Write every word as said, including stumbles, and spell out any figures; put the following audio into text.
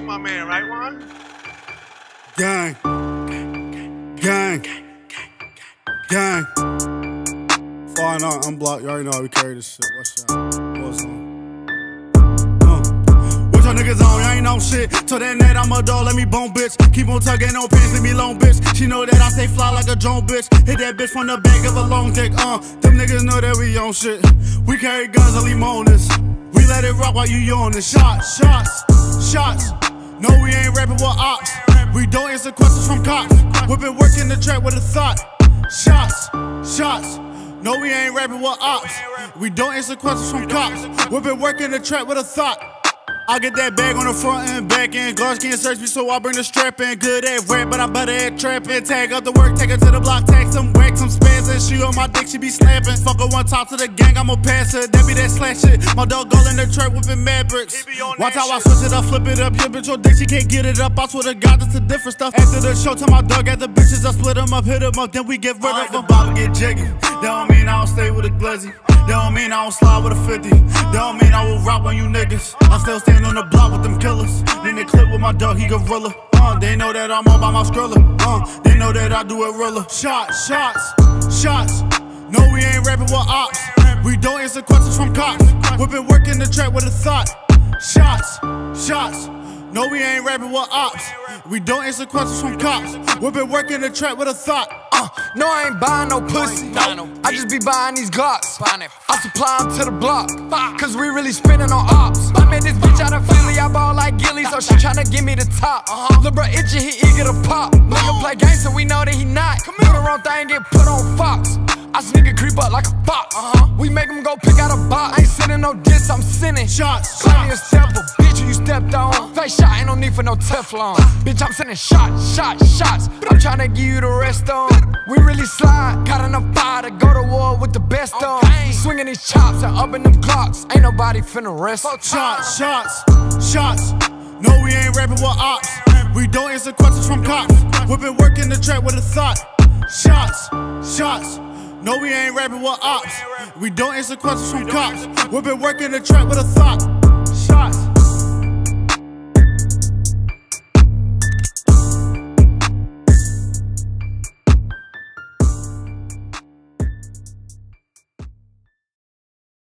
my man, right, Juan? Gang. Gang. Gang. Far out, unblocked. You already know how we carry this shit. What's up? What's on? Uh. What your niggas on? You ain't no shit. Told that net I'm a dog, let me bone, bitch. Keep on tugging on pants, leave me alone, bitch. She know that I stay fly like a drone, bitch. Hit that bitch from the back of a long dick. Uh, them niggas know that we on shit. We carry guns and leave on this. We let it rock while you yawning. Shots, shots, shots. No, we ain't rapping with ops. We don't answer questions from cops. We been working the track with a thought. Shots, shots. No, we ain't rapping with ops. We don't answer questions from cops. We been working the track with a thought. I get that bag on the front and back end. Guards can't search me, so I bring the strap in. Good at rap, but I'm better at trapping. Tag up the work, take her to the block, tag some whack, some spaz, and she on my dick, she be snapping. Fuck her one top to the gang, I'ma pass her. That be that slash shit. My dog all in the trap whipping mad bricks. Watch how I switch it up, flip it up. Your bitch your dick, she can't get it up. I swear to God, that's the different stuff. After the show, tell my dog at the bitches, I split them up, hit them up, then we get rid of them. Bob get jiggy. That don't mean I don't stay with a glizzy. That don't mean I don't slide with a fifty. That don't mean I will rock on you niggas. I'm still standing on the block with them killers. Then they clip with my dog, he gorilla. Uh, they know that I'm all by my skrilla. Uh, they know that I do it realer. Shots, shots, shots. No, we ain't rapping with ops. We don't answer questions from cops. We been working the track with a thought. Shots, shots. No, we ain't rapping with ops. We don't answer questions from cops. We been working the track with a thought. Uh, no, I ain't buying no pussy. No, I just be buying these Glocks. I supply them to the block, cause we really spinning on ops. I made this bitch out of Philly, I ball like Gilly, so she tryna give me the top. Lil' bro itchy, he eager to pop. Nigga play gangsta, we know that he not. Do the wrong thing, get put on Fox. I sneak and creep up like a fox. Uh-huh. We make him go pick out a box. I ain't sending no diss, I'm sending shots. Plenty of stepper, bitch, you stepped on. Face shot, ain't no need for no Teflon. Bitch, I'm sending shots, shots, shots. I'm trying to give you the rest on. We really slide, got enough fire to go to war with the best on. Swinging these chops and up in them Glocks. Ain't nobody finna rest. Shots, shots, shots. No, we ain't rapping with ops. We don't answer questions from cops. We been working the track with a thought. Shots, shots. No, we ain't rapping with ops. We don't answer questions from cops. We been working the track with a thought.